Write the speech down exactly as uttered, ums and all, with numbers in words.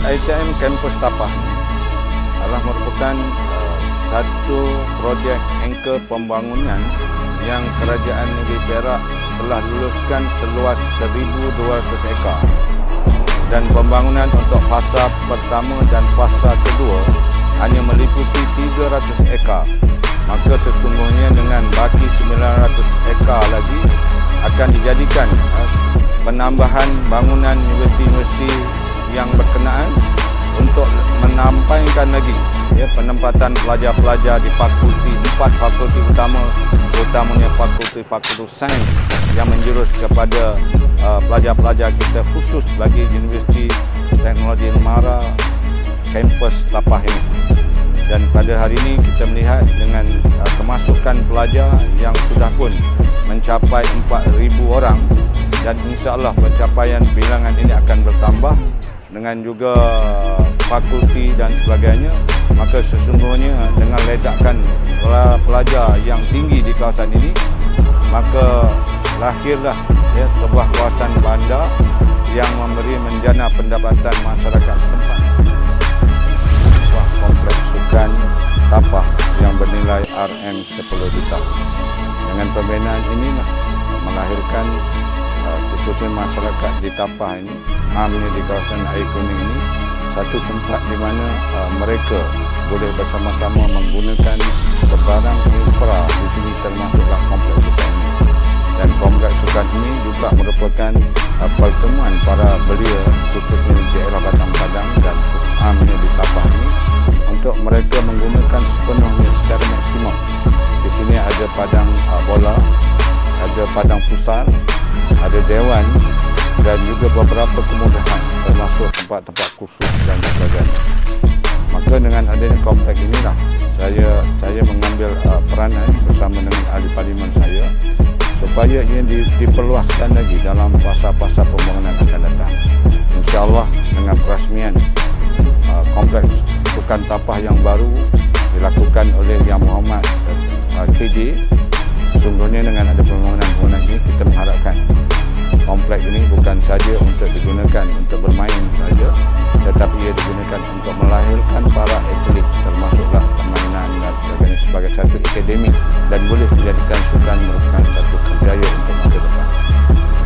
I T M Kampus Tapah adalah merupakan uh, satu projek anchor pembangunan yang Kerajaan Negeri Perak telah luluskan seluas seribu dua ratus ekar. Dan pembangunan untuk fasa pertama dan fasa kedua hanya meliputi tiga ratus ekar. Maka sesungguhnya dengan baki sembilan ratus ekar lagi akan dijadikan uh, penambahan bangunan universiti-universiti yang berkenaan untuk menampaikan lagi ya, penempatan pelajar-pelajar di fakulti, empat fakulti utama, utamanya fakulti-fakulti sains yang menjurus kepada pelajar-pelajar uh, kita khusus bagi Universiti Teknologi Negara Kampus Tapah ini. Dan pada hari ini kita melihat dengan uh, kemasukan pelajar yang sudah pun mencapai empat ribu orang, dan insya-Allah pencapaian bilangan ini akan bertambah dengan juga fakulti dan sebagainya. Maka sesungguhnya dengan ledakan pelajar yang tinggi di kawasan ini, maka lahirlah ya, sebuah kawasan bandar yang memberi menjana pendapatan masyarakat setempat. Sebuah kompleks sukan Tapah yang bernilai R M sepuluh juta. Dengan pembinaan ini melahirkan uh, khususnya masyarakat di Tapah ini, amnya di kawasan air kuning ini, satu tempat di mana uh, mereka boleh bersama-sama menggunakan sebarang infra di sini, termasuklah kompleks sukan ini. Dan kompleks sukan ini juga merupakan uh, pertemuan para belia khususnya di daerah Batang Padang dan amnya di Tapah ini untuk mereka menggunakan sepenuhnya secara maksimum. Di sini ada padang uh, bola, ada padang futsal, ada dewan dan juga beberapa kemudahan termasuk tempat-tempat khusus dan sebagainya. Maka dengan adanya kompleks inilah saya saya mengambil uh, peranan bersama dengan ahli parlimen saya supaya ia di, diperluaskan lagi dalam fasa-fasa pembangunan akan datang. InsyaAllah dengan perasmian uh, kompleks sukan Tapah yang baru dilakukan oleh Yang Muhammad uh, K J, sesungguhnya dengan ada pembangunan-pembangunan ini kita mengharapkan kompleks ini bukan saja untuk digunakan untuk bermain saja, tetapi ia digunakan untuk melahirkan para atlet, termasuklah permainan dan sebagainya sebagai satu akademi, dan boleh dijadikan sukan merupakan satu kerjaya untuk masa depan.